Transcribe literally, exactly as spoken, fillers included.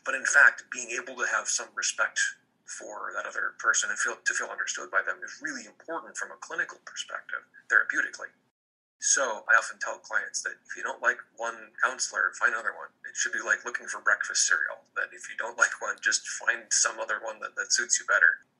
But in fact, being able to have some respect for that other person and feel to feel understood by them is really important from a clinical perspective, therapeutically. So I often tell clients that if you don't like one counselor, find another one. It should be like looking for breakfast cereal, that if you don't like one, just find some other one that, that suits you better.